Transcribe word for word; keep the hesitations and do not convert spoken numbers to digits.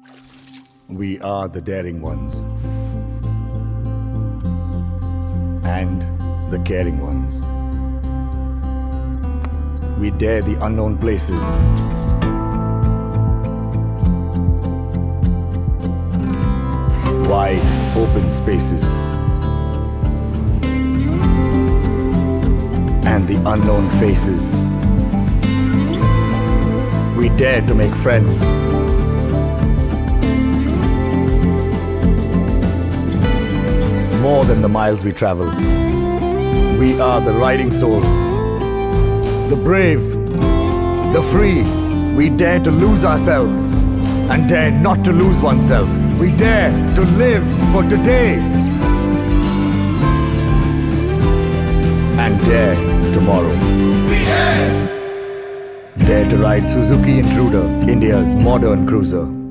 We are the daring ones. And the caring ones. We dare the unknown places. Wide, open spaces. And the unknown faces. We dare to make friends. More than the miles we travel. We are the riding souls. The brave. The free. We dare to lose ourselves. And dare not to lose oneself. We dare to live for today. And dare tomorrow. We dare! Dare to ride Suzuki Intruder, India's modern cruiser.